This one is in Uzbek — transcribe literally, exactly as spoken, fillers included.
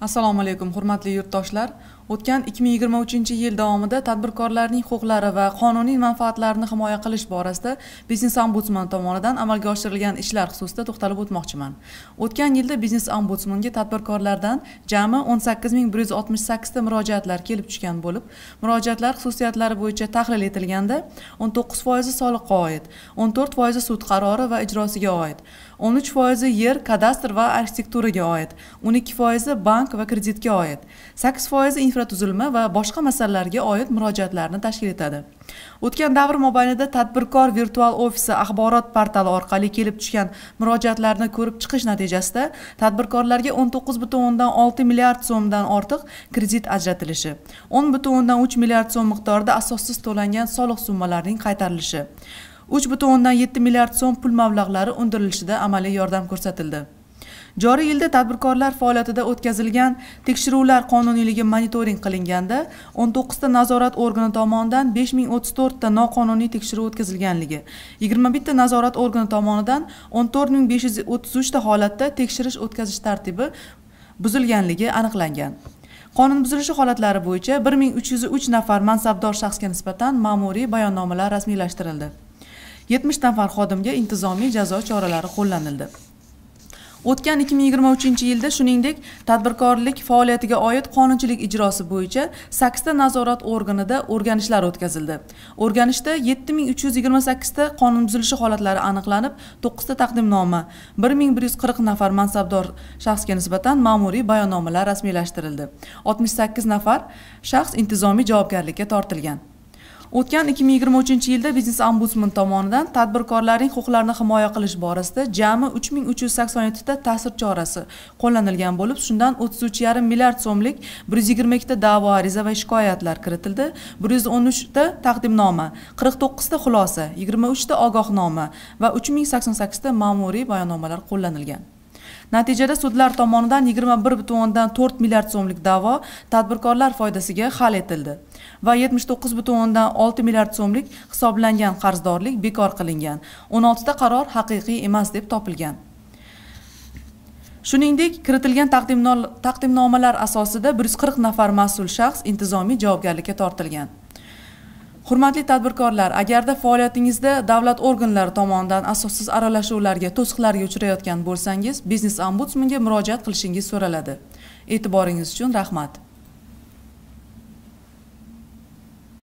Assalomu alaykum, hurmatli yurtdoshlar. O'tgan ikki ming yigirma uchinchi yil davomida tadbirkorlarning huquqlari va qonuniy manfaatlarini himoya qilish borasida Biznes ombudsman tomonidan amalga oshirilgan ishlar xususida to'xtalib o'tmoqchiman. O'tgan yilda Biznes ombudsmanga tadbirkorlardan jami o'n sakkiz ming bir yuz oltmish sakkiz ta murojaatlar kelib tushgan bo'lib, murojaatlar xususiyatlari bo'yicha tahlil etilganda o'n to'qqiz foiz soliqqa oid, o'n to'rt foiz sud qarori va ijrosiga oid, o'n uch foiz yer, kadastr va arxitekturaga oid, o'n ikki foiz bank va kreditga oid, sakkiz foiz infratuzilma va boshqa masalalarga oid murojaatlarni tashkil etadi. O'tgan davr mobaynida tadbirkor virtual ofisi axborot portali orqali kelib tushgan murojaatlarni ko'rib chiqish natijasida tadbirkorlarga o'n to'qqiz butun o'ndan olti milliard so'mdan ortiq kredit ajratilishi, o'n butun o'ndan uch milliard so'm miqdorida asossiz to'langan soliq summalarining qaytarilishi, uch butun o'ndan yetti milliard so'm pul mablag'lari undirilishida amaliy yordam ko'rsatildi. Joriy yilda tadbirkorlar faoliyatida o'tkazilgan tekshiruvlar qonuniyligi monitoring qilinganda o'n to'qqiz ta nazorat organi tomonidan besh ming o'ttiz to'rt ta noqonuniy tekshiruv o'tkazilganligi, yigirma bitta nazorat organi tomonidan o'n to'rt ming besh yuz o'ttiz uch ta holatda tekshirish o'tkazish tartibi buzilganligi aniqlangan. Qonun buzilishi holatlari bo'yicha bir ming uch yuz uch nafar mansabdor shaxsga nisbatan ma'muriy bayonnomalar rasmiylashtirildi. yetmish nafar xodimga intizomiy jazo choralari qo'llanildi. O'tgan ikki ming yigirma uchinchi yilda shuningdek tadbirkorlik faoliyatiga oid qonunchilik ijrosi bo'yicha sakkiz ta nazorat organida o'rganishlar o'tkazildi. O'rganishda yetti ming uch yuz yigirma sakkiz ta qonun buzilishi holatlari aniqlanib, to'qqiz ta taqdimnoma, bir ming bir yuz qirq nafar mansabdor shaxsga nisbatan ma'muriy bayonnomalar rasmiylashtirildi. oltmish sakkiz nafar shaxs intizomiy javobgarlikka tortilgan. O'tgan ikki ming yigirma uchinchi yilda Biznes ombudsman tomonidan tadbirkorlarning huquqlarini himoya qilish borasida jami uch ming uch yuz sakson yetti ta ta'sir chorasi qo'llanilgan bo'lib, shundan o'ttiz uch yarim milliard so'mlik bir yuz yigirma ikki ta da'vo, ariza va shikoyatlar kiritildi, bir yuz o'n uch ta taqdimnoma, qirq to'qqiz ta xulosa, yigirma uch ta ogohnoma va uch ming sakson sakkiz ta ma'muriy bayonnomalar qo'llanilgan. Natijada sudlar tomonidan yigirma bir butun o'ndan to'rt milliard so'mlik da'vo tadbirkorlar foydasiga hal etildi va yetmish to'qqiz butun o'ndan olti milliard so'mlik hisoblangan qarzdorlik bekor qilingan. o'n olti ta qaror haqiqiy emas deb topilgan. Shuningdek, kiritilgan taqdimnomalar asosida bir yuz qirq nafar mas'ul shaxs intizomiy javobgarlikka tortilgan. Hurmatli tadbirkorlar, agarda faoliyatingizda davlat organlari tomonidan asossiz aralashuvlarga, to'siqlarga uchrayotgan bo'lsangiz, Biznes ombudsmanga murojaat qilishingiz so'raladi. E'tiboringiz uchun rahmat.